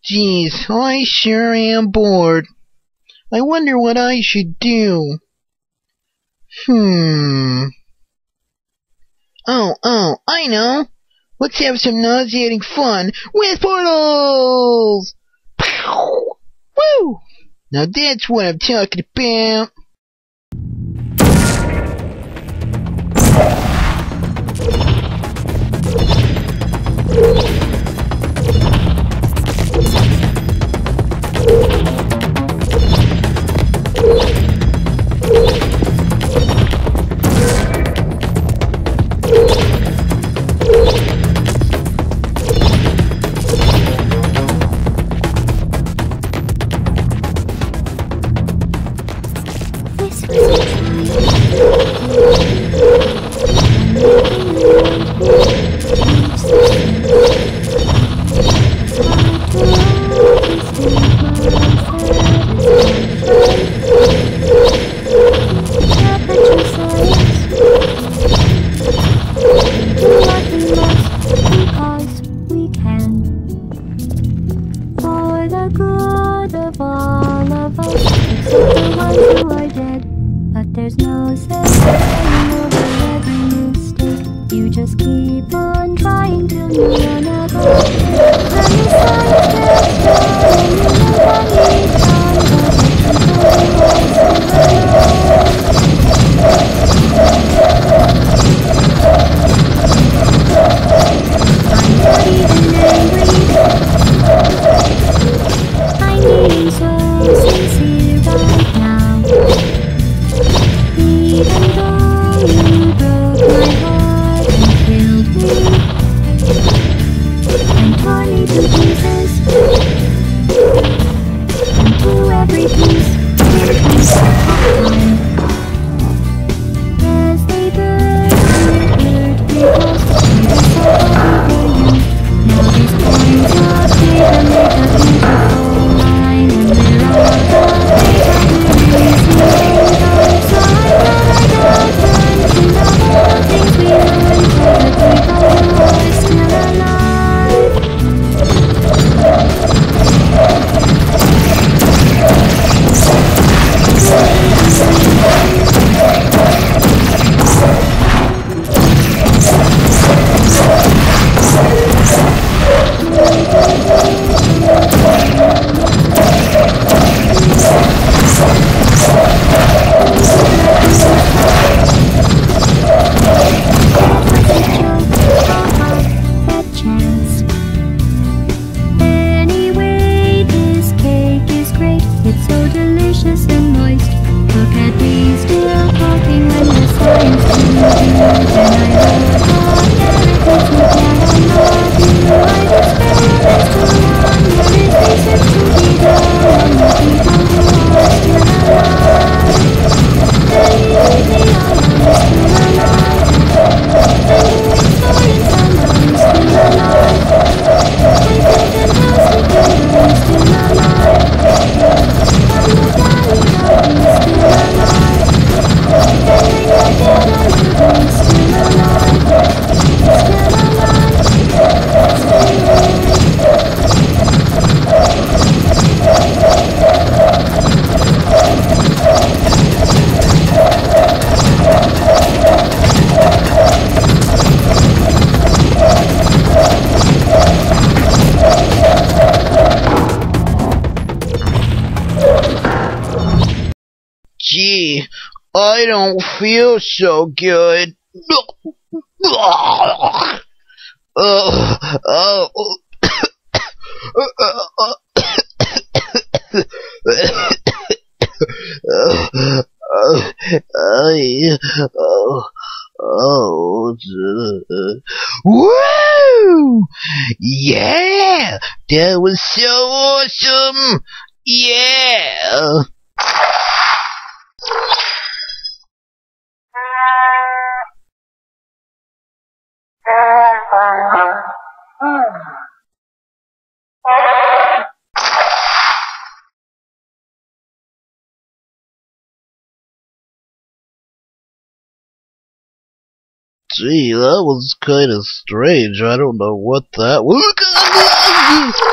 Geez, I sure am bored. I wonder what I should do. Oh, I know. Let's have some nauseating fun with portals! Pow! Woo! Now that's what I'm talking about. There's no celebrating over every mistake. You just keep on trying till you run out of faith. When the sun steps down and you know that it's time, I'm not even angry. I'm being so sincere right now. Even though you broke my heart and killed me and tore me to pieces, and to every piece there comes a fire. As they burn you, hurt because they were so over you. Now these points of paper make a beautiful line, and they're all the paper memories you made on side. Things we ruined for the people who are still alive. Anyway, this cake is great. It's so delicious and moist. Look at me still talking when the science didn't do. And I wrote on miracles we cannot you. I've experiments to run. There is research to be done on the people who are still alive. Believe me, I'm still alive. And doing science and I'm still alive. I feel fantastic and I'm still alive. I'm not dying, I'm still alive. Feeling like that I'm still alive. Still alive. Gee, I don't feel so good. Woo! Yeah! That was so awesome! Yeah! Gee, that was kind of strange. I don't know what that was.